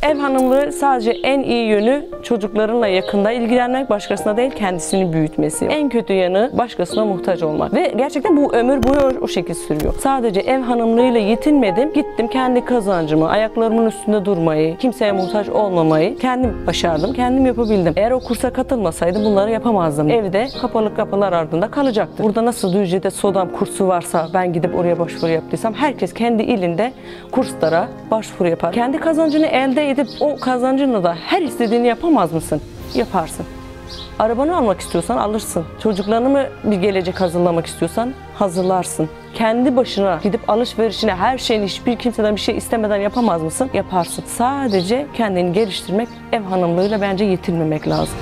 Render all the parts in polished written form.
Ev hanımlığı sadece en iyi yönü çocuklarınla yakında ilgilenmek, başkasına değil kendisini büyütmesi. En kötü yanı başkasına muhtaç olmak. Ve gerçekten bu ömür boyu o şekilde sürüyor. Sadece ev hanımlığıyla yetinmedim. Gittim kendi kazancımı, ayaklarımın üstünde durmayı, kimseye muhtaç olmamayı kendim başardım, kendim yapabildim. Eğer o kursa katılmasaydım bunları yapamazdım. Evde kapalı kapılar ardında kalacaktı. Burada nasıl Düzce'de SODAM kursu varsa ben gidip oraya başvuru yaptıysam herkes kendi ilinde kurslara başvuru yapar. Kendi kazancını elde edip o kazancınla da her istediğini yapamaz mısın? Yaparsın. Arabanı almak istiyorsan alırsın. Çocuklarını mı bir gelecek hazırlamak istiyorsan hazırlarsın. Kendi başına gidip alışverişine her şeyini hiçbir kimseden bir şey istemeden yapamaz mısın? Yaparsın. Sadece kendini geliştirmek, ev hanımlığıyla bence yetinmemek lazım.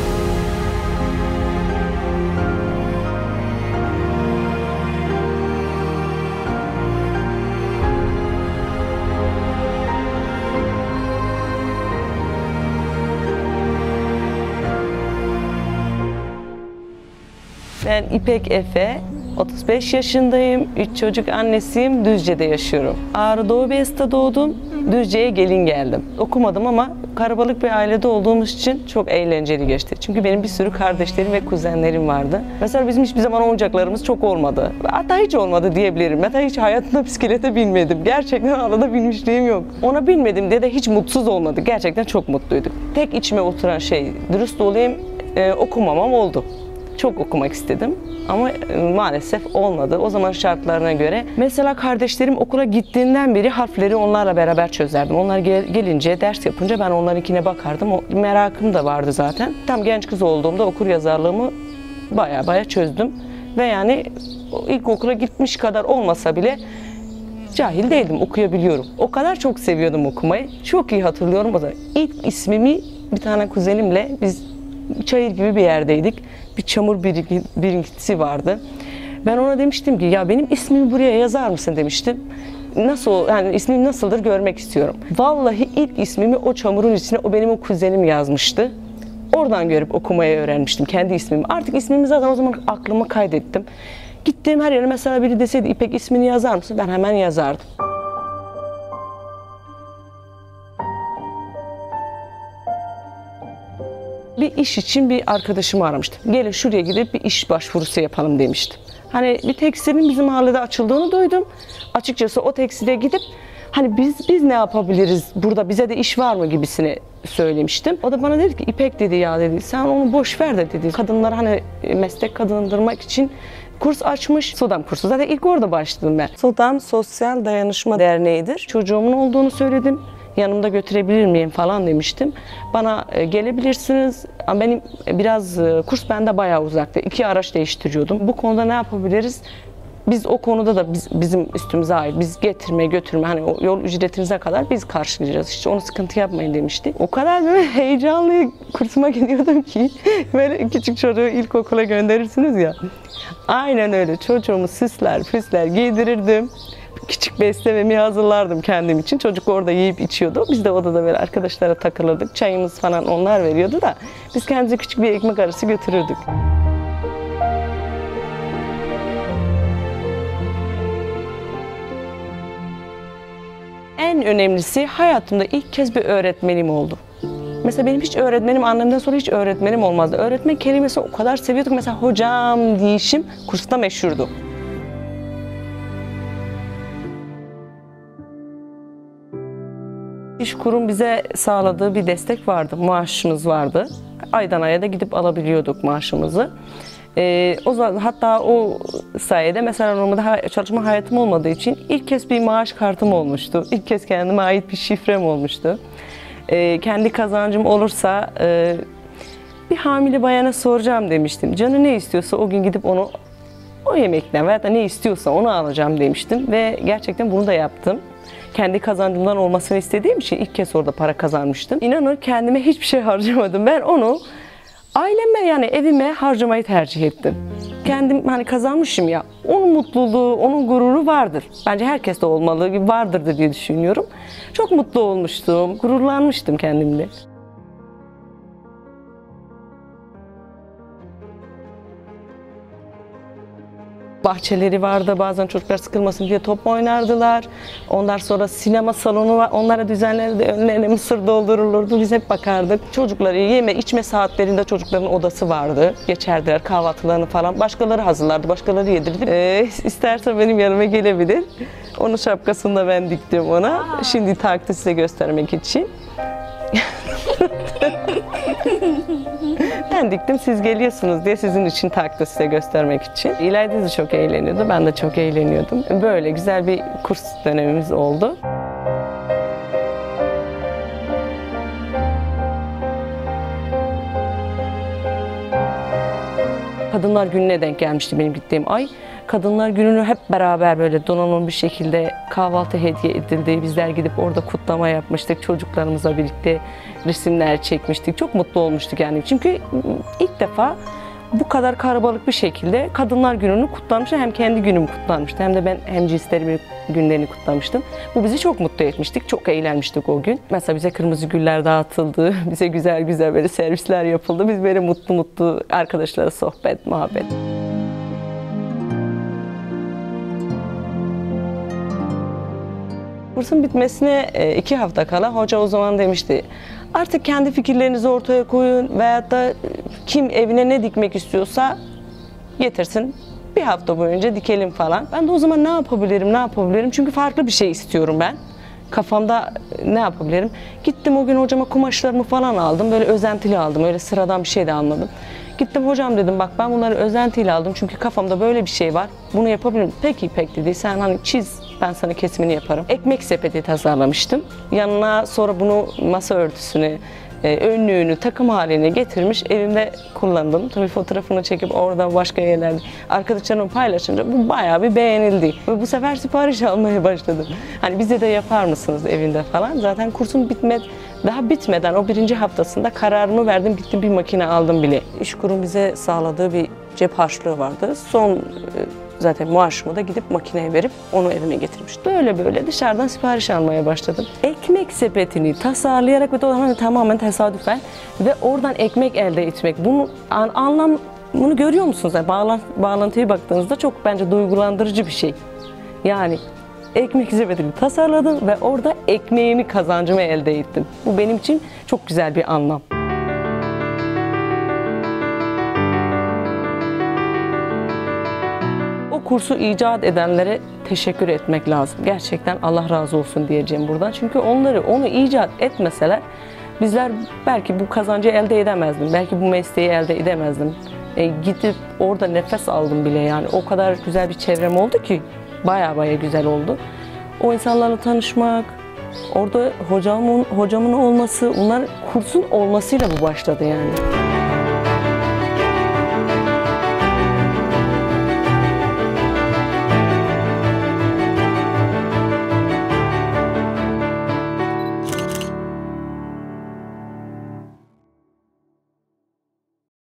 Ben İpek Efe, 35 yaşındayım, 3 çocuk annesiyim, Düzce'de yaşıyorum. Ağrı Doğu Beyazıt'ta doğdum, Düzce'ye gelin geldim. Okumadım ama kalabalık bir ailede olduğumuz için çok eğlenceli geçti. Çünkü benim bir sürü kardeşlerim ve kuzenlerim vardı. Mesela bizim hiçbir zaman oyuncaklarımız çok olmadı. Hatta hiç olmadı diyebilirim. Hatta hiç hayatımda bisiklete binmedim. Gerçekten arada binmişliğim yok. Ona binmedim diye de hiç mutsuz olmadık. Gerçekten çok mutluyduk. Tek içime oturan şey, dürüst olayım, okumamam oldu. Çok okumak istedim ama maalesef olmadı. O zaman şartlarına göre. Mesela kardeşlerim okula gittiğinden beri harfleri onlarla beraber çözerdim. Onlar gelince, ders yapınca ben onlarınkine bakardım. O merakım da vardı zaten. Tam genç kız olduğumda okuryazarlığımı baya çözdüm. Ve yani ilkokula gitmiş kadar olmasa bile cahil değildim, okuyabiliyorum. O kadar çok seviyordum okumayı. Çok iyi hatırlıyorum o zaman. İlk ismimi bir tane kuzenimle biz çayır gibi bir yerdeydik. Bir çamur birinkisi vardı. Ben ona demiştim ki ya benim ismimi buraya yazar mısın demiştim. Nasıl yani ismim nasıldır görmek istiyorum. Vallahi ilk ismimi o çamurun içine o benim o kuzenim yazmıştı. Oradan görüp okumayı öğrenmiştim kendi ismimi. Artık ismimi zaten o zaman aklıma kaydettim. Gittiğim her yere mesela biri deseydi İpek ismini yazar mısın? Ben hemen yazardım. Bir iş için bir arkadaşımı aramıştım. Gelin şuraya gidip bir iş başvurusu yapalım demiştim. Hani bir tekstilin bizim mahallede açıldığını duydum. Açıkçası o tekstile gidip hani biz ne yapabiliriz burada bize de iş var mı gibisini söylemiştim. O da bana dedi ki İpek dedi ya dedi sen onu boş ver de dedi. Kadınları hani meslek kazandırmak için kurs açmış. SODAM kursu. Zaten ilk orada başladım ben. SODAM Sosyal Dayanışma Derneği'dir. Çocuğumun olduğunu söyledim. Yanımda götürebilir miyim falan demiştim. Bana gelebilirsiniz. Ama benim biraz kurs bende bayağı uzaktı. 2 araç değiştiriyordum. Bu konuda ne yapabiliriz? Biz o konuda da bizim üstümüze ait. Biz getirme, götürme, hani o yol ücretinize kadar biz karşılayacağız. Hiç onu sıkıntı yapmayın demişti. O kadar böyle heyecanlı kursuma gidiyordum ki böyle küçük çocuğu ilkokula gönderirsiniz ya. Aynen öyle. Çocuğumu süsler, püsler giydirirdim. Küçük beslememi hazırlardım kendim için. Çocuk orada yiyip içiyordu. Biz de odada böyle arkadaşlara takılırdık. Çayımız falan onlar veriyordu da biz kendimize küçük bir ekmek arası götürürdük. En önemlisi hayatımda ilk kez bir öğretmenim oldu. Mesela benim hiç öğretmenim, annemden sonra hiç öğretmenim olmazdı. Öğretmen kelimesi o kadar seviyorduk. Mesela hocam deyişim kursta meşhurdu. İş kurum bize sağladığı bir destek vardı, maaşımız vardı. Aydan aya da gidip alabiliyorduk maaşımızı. Hatta o sayede mesela normalde çalışma hayatım olmadığı için ilk kez bir maaş kartım olmuştu. İlk kez kendime ait bir şifrem olmuştu. Kendi kazancım olursa bir hamile bayana soracağım demiştim. Canı ne istiyorsa o gün gidip onu o yemekten veya da ne istiyorsa onu alacağım demiştim. Ve gerçekten bunu da yaptım. Kendi kazancımdan olmasını istediğim için ilk kez orada para kazanmıştım. İnanın kendime hiçbir şey harcamadım. Ben onu aileme yani evime harcamayı tercih ettim. Kendim hani kazanmışım ya, onun mutluluğu, onun gururu vardır. Bence herkeste olmalı gibi vardır diye düşünüyorum. Çok mutlu olmuştum, gururlanmıştım kendimle. bahçeleri vardı. Bazen çocuklar sıkılmasın diye top oynardılar. Ondan sonra sinema salonu var. Onlara düzenlerdi. Önlerine mısır doldurulurdu. Biz hep bakardık. Çocukları yeme içme saatlerinde çocukların odası vardı. Geçerdiler kahvaltılarını falan. Başkaları hazırlardı. Başkaları yedirirdi. İsterse benim yanıma gelebilir. Onun şapkasını da ben diktim ona. Şimdi taktı size göstermek için. Ben diktim, siz geliyorsunuz diye sizin için taktı size göstermek için. İlayda da çok eğleniyordu, ben de çok eğleniyordum. Böyle güzel bir kurs dönemimiz oldu. Kadınlar Günü'ne denk gelmişti benim gittiğim ay. Kadınlar Günü'nü hep beraber böyle donanımlı bir şekilde kahvaltı hediye edildi. Bizler gidip orada kutlama yapmıştık. Çocuklarımızla birlikte resimler çekmiştik. Çok mutlu olmuştuk yani. Çünkü ilk defa bu kadar kalabalık bir şekilde Kadınlar Günü'nü kutlamıştı. Hem kendi günüm kutlanmıştı hem de ben hemcinslerimin günlerini kutlamıştım. Bu bizi çok mutlu etmiştik. Çok eğlenmiştik o gün. Mesela bize kırmızı güller dağıtıldı. Bize güzel güzel böyle servisler yapıldı. Biz böyle mutlu mutlu arkadaşlarla sohbet, muhabbet. Kursun bitmesine 2 hafta kala hoca o zaman demişti, artık kendi fikirlerinizi ortaya koyun veyahut da kim evine ne dikmek istiyorsa getirsin, bir hafta boyunca dikelim falan. Ben de o zaman ne yapabilirim çünkü farklı bir şey istiyorum ben. Kafamda ne yapabilirim? Gittim o gün hocama kumaşlarımı falan aldım, böyle özentili aldım, öyle sıradan bir şey de almadım. Gittim hocam dedim, bak ben bunları özentiyle aldım çünkü kafamda böyle bir şey var, bunu yapabilirim. Peki dedi, sen hani çiz, ben sana kesimini yaparım. Ekmek sepeti tasarlamıştım. Yanına sonra bunu masa örtüsünü, önlüğünü takım haline getirmiş, evimde kullandım. Tabii fotoğrafını çekip orada başka yerlerde arkadaşlarımla paylaşınca bu bayağı bir beğenildi. Ve bu sefer sipariş almaya başladım. Hani bize de yapar mısınız evinde falan. Zaten kursun daha bitmeden o 1. haftasında kararımı verdim. Gittim bir makine aldım bile. İşkur'un bize sağladığı bir cep harçlığı vardı. Son zaten maaşımı da gidip makineye verip onu evime getirmiştim. Böyle dışarıdan sipariş almaya başladım. Ekmek sepetini tasarlayarak ve tamamen tesadüfen ve oradan ekmek elde etmek. Bunu anlamını görüyor musunuz? Yani bağlantıya baktığınızda çok bence duygulandırıcı bir şey. Yani ekmek sepetini tasarladım ve orada ekmeğimi, kazancımı elde ettim. Bu benim için çok güzel bir anlam. Kursu icat edenlere teşekkür etmek lazım. Gerçekten Allah razı olsun diyeceğim buradan. Çünkü onu icat etmeseler bizler belki bu kazancı elde edemezdim. Belki bu mesleği elde edemezdim. Gidip orada nefes aldım bile yani. O kadar güzel bir çevrem oldu ki baya güzel oldu. O insanlarla tanışmak, orada hocamın olması, kursun olmasıyla bu başladı yani.